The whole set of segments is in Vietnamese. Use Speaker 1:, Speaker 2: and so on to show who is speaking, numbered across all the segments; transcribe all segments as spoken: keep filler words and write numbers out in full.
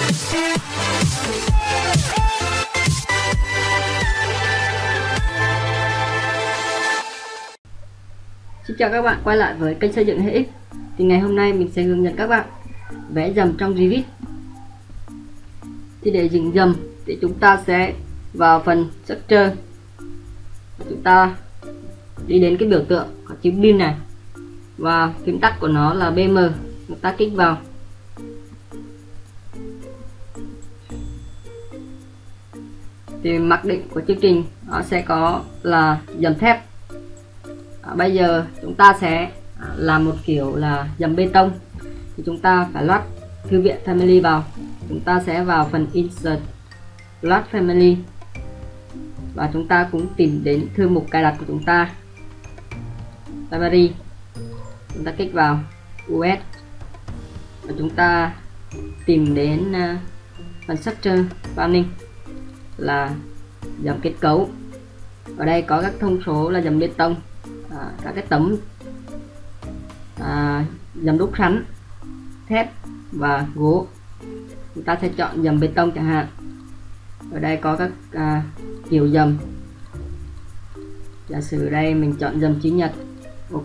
Speaker 1: Xin chào các bạn quay lại với kênh xây dựng hệ ích. Thì ngày hôm nay mình sẽ hướng dẫn các bạn vẽ dầm trong Revit. Thì để dựng dầm thì chúng ta sẽ vào phần structure, chúng ta đi đến cái biểu tượng có chữ bin này và phím tắt của nó là bê em, chúng ta kích vào. Thì mặc định của chương trình nó sẽ có là dầm thép. À, bây giờ chúng ta sẽ làm một kiểu là dầm bê tông, thì chúng ta phải load thư viện family vào. Chúng ta sẽ vào phần insert load family và chúng ta cũng tìm đến thư mục cài đặt của chúng ta, library. Chúng ta kích vào u ét và chúng ta tìm đến uh, phần structure planning là dầm kết cấu. Ở đây có các thông số là dầm bê tông, à, các cái tấm à, dầm đúc sẵn, thép và gỗ. Chúng ta sẽ chọn dầm bê tông chẳng hạn. Ở đây có các à, kiểu dầm. Giả sử đây mình chọn dầm chữ nhật. Ok.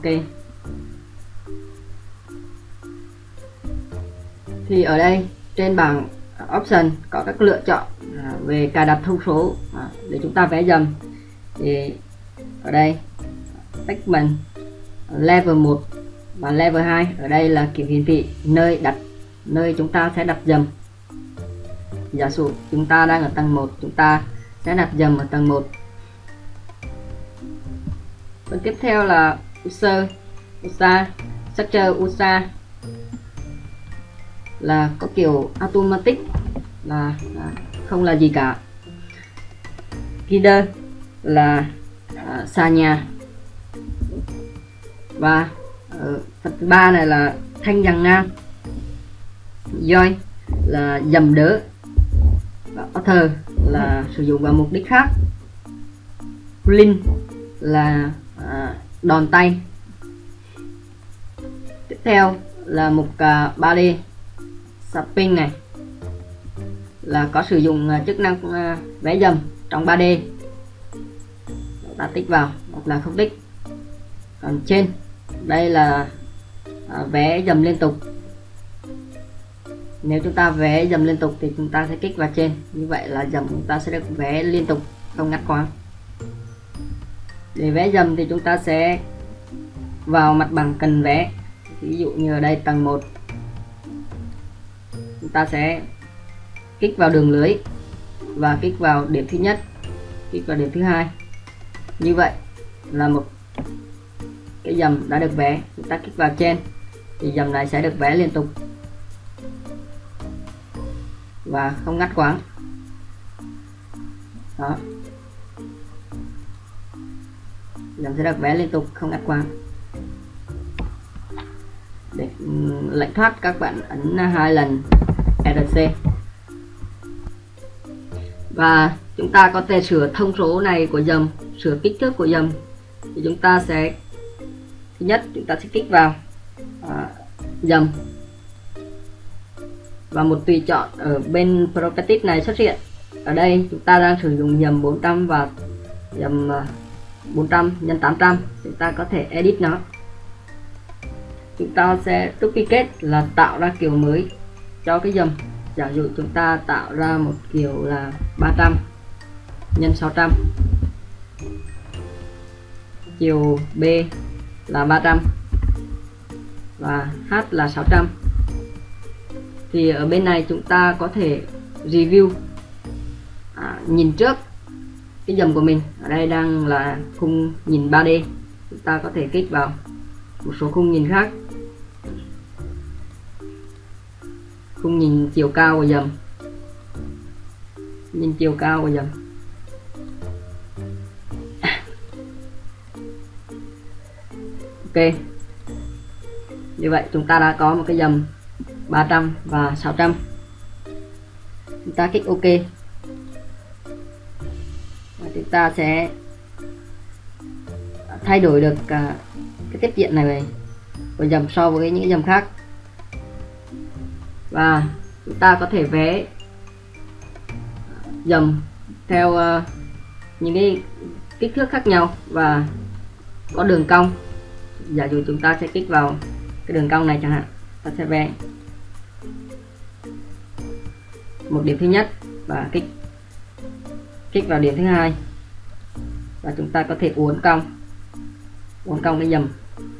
Speaker 1: Thì ở đây trên bảng option có các lựa chọn à, về cài đặt thông số à, để chúng ta vẽ dầm. Thì ở đây segment level một và level hai, ở đây là kiểu hiển thị nơi đặt nơi chúng ta sẽ đặt dầm. Giả sử chúng ta đang ở tầng một, chúng ta sẽ đặt dầm ở tầng một. Phần tiếp theo là user usa structure usa là có kiểu automatic, là à, không là gì cả. Guider là à, xa nhà. Và ở phần thứ ba này là thanh dằng ngang. Join là dầm đỡ. Và author là sử dụng vào mục đích khác. Link là à, đòn tay. Tiếp theo là mục uh, ba D Shaping này là có sử dụng uh, chức năng uh, vẽ dầm trong ba D. Chúng ta tích vào hoặc là không tích. Còn trên đây là uh, vẽ dầm liên tục. Nếu chúng ta vẽ dầm liên tục thì chúng ta sẽ kích vào trên, như vậy là dầm chúng ta sẽ được vẽ liên tục, không ngắt quãng. Để vẽ dầm thì chúng ta sẽ vào mặt bằng cần vẽ. Ví dụ như ở đây tầng một, chúng ta sẽ kích vào đường lưới và kích vào điểm thứ nhất, kích vào điểm thứ hai. Như vậy là một cái dầm đã được vẽ. Chúng ta kích vào trên thì dầm này sẽ được vẽ liên tục và không ngắt quãng. Đó, dầm sẽ được vẽ liên tục, không ngắt quãng. Để lệnh thoát các bạn ấn hai lần rờ xê. Và chúng ta có thể sửa thông số này của dầm, sửa kích thước của dầm. Thì chúng ta sẽ, thứ nhất chúng ta sẽ kích vào à, dầm và một tùy chọn ở bên properties này xuất hiện. Ở đây chúng ta đang sử dụng dầm bốn trăm và dầm bốn trăm nhân tám trăm. Chúng ta có thể edit nó. Chúng ta sẽ duplicate là tạo ra kiểu mới cho cái dầm. Giả dụ chúng ta tạo ra một kiểu là ba trăm nhân sáu trăm, chiều B là ba trăm và H là sáu trăm. Thì ở bên này chúng ta có thể review, à, nhìn trước cái dầm của mình. Ở đây đang là khung nhìn ba D, chúng ta có thể kích vào một số khung nhìn khác. Khung nhìn chiều cao của dầm, nhìn chiều cao của dầm. Ok, như vậy chúng ta đã có một cái dầm ba trăm và sáu trăm. Chúng ta kích OK và chúng ta sẽ thay đổi được cái tiếp diện này của dầm so với những dầm khác. Và chúng ta có thể vẽ dầm theo uh, những cái kích thước khác nhau và có đường cong. Giả dụ chúng ta sẽ kích vào cái đường cong này chẳng hạn, ta sẽ vẽ một điểm thứ nhất và kích kích vào điểm thứ hai, và chúng ta có thể uốn cong uốn cong cái dầm.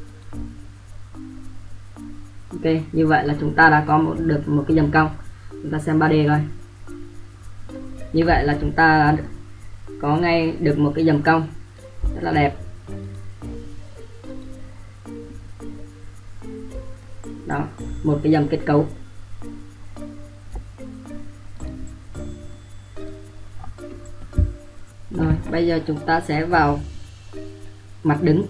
Speaker 1: Ok, như vậy là chúng ta đã có một được một cái dầm cong. Chúng ta xem ba D coi. Như vậy là chúng ta đã có ngay được một cái dầm cong rất là đẹp. Đó, một cái dầm kết cấu. Rồi, bây giờ chúng ta sẽ vào mặt đứng.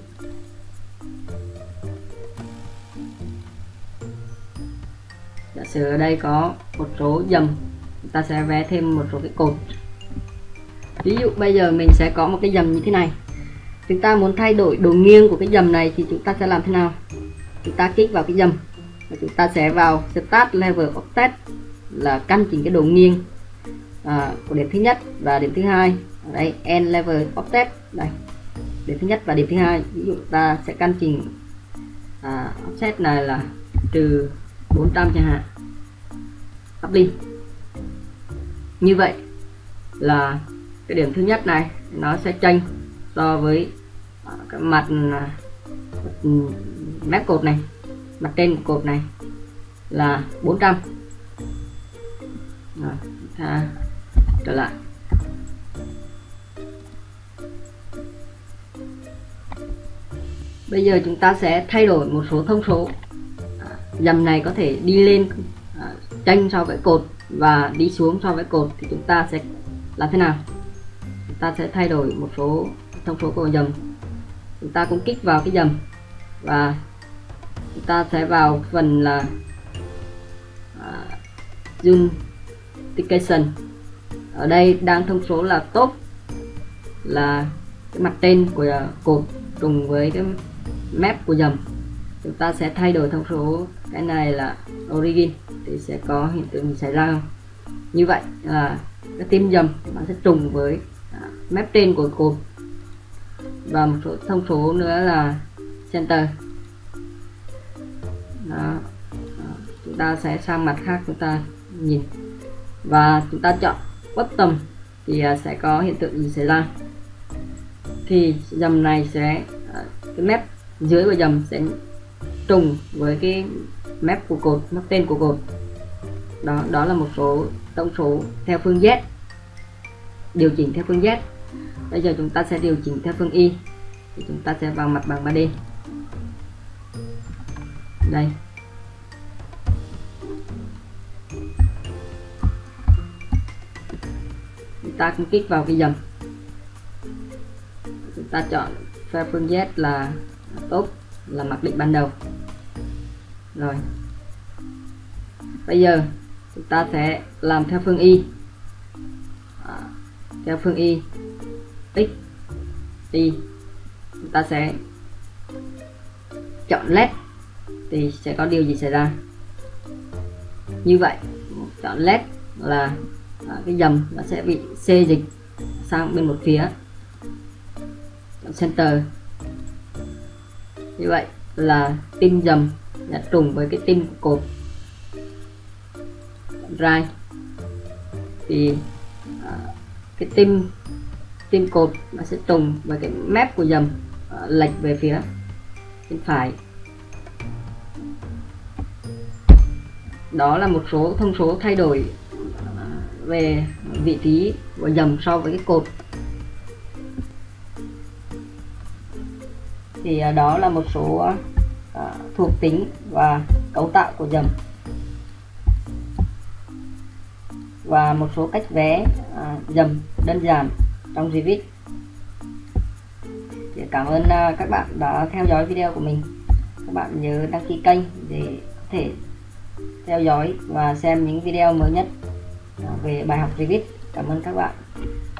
Speaker 1: Giả sử ở đây có một số dầm, chúng ta sẽ vẽ thêm một số cái cột. Ví dụ bây giờ mình sẽ có một cái dầm như thế này. Chúng ta muốn thay đổi độ nghiêng của cái dầm này thì chúng ta sẽ làm thế nào? Chúng ta kích vào cái dầm và chúng ta sẽ vào Start Level Offset là căn chỉnh cái độ nghiêng à, của điểm thứ nhất và điểm thứ hai. Ở đây End Level Offset, đây điểm thứ nhất và điểm thứ hai. Ví dụ ta sẽ căn chỉnh à, offset này là trừ bốn trăm chẳng hạn, Apply. Như vậy là cái điểm thứ nhất này nó sẽ chênh so với cái mặt mép cột này, mặt trên cột này là bốn trăm. Rồi, ta trở lại. Bây giờ chúng ta sẽ thay đổi một số thông số. Dầm này có thể đi lên à, chênh so với cột và đi xuống so với cột, thì chúng ta sẽ làm thế nào? Chúng ta sẽ thay đổi một số thông số của dầm. Chúng ta cũng kích vào cái dầm và chúng ta sẽ vào phần là uh, Unification. Ở đây đang thông số là top là cái mặt trên của cột trùng với cái mép của dầm. Chúng ta sẽ thay đổi thông số cái này là Origin thì sẽ có hiện tượng gì xảy ra không? Như vậy là cái tim dầm nó sẽ trùng với à, mép trên của cột. Và một số thông số nữa là Center. Đó. Đó. Chúng ta sẽ sang mặt khác chúng ta nhìn và chúng ta chọn Bottom thì à, sẽ có hiện tượng gì xảy ra? Thì dầm này sẽ à, cái mép dưới của dầm sẽ trùng với cái mép của cột, mép trên của cột. Đó, đó là một số thông số theo phương Z, điều chỉnh theo phương Z. Bây giờ chúng ta sẽ điều chỉnh theo phương Y, thì chúng ta sẽ vào mặt bằng ba D. Đây, chúng ta cũng kích vào cái dầm, chúng ta chọn theo phương Z là top, là mặc định ban đầu. Rồi, bây giờ chúng ta sẽ làm theo phương Y. À, theo phương Y X Y, chúng ta sẽ chọn led thì sẽ có điều gì xảy ra? Như vậy chọn led là à, cái dầm nó sẽ bị xê dịch sang bên một phía. Chọn Center. Như vậy là tim dầm đã trùng với cái tim của cột. Right thì à, cái tim tim cột nó sẽ trùng với cái mép của dầm à, lệch về phía bên phải. Đó là một số thông số thay đổi à, về vị trí của dầm so với cái cột. Thì à, đó là một số à, thuộc tính và cấu tạo của dầm và một số cách vẽ à, dầm đơn giản trong Revit. Thì cảm ơn à, các bạn đã theo dõi video của mình. Các bạn nhớ đăng ký kênh để có thể theo dõi và xem những video mới nhất à, về bài học Revit. Cảm ơn các bạn.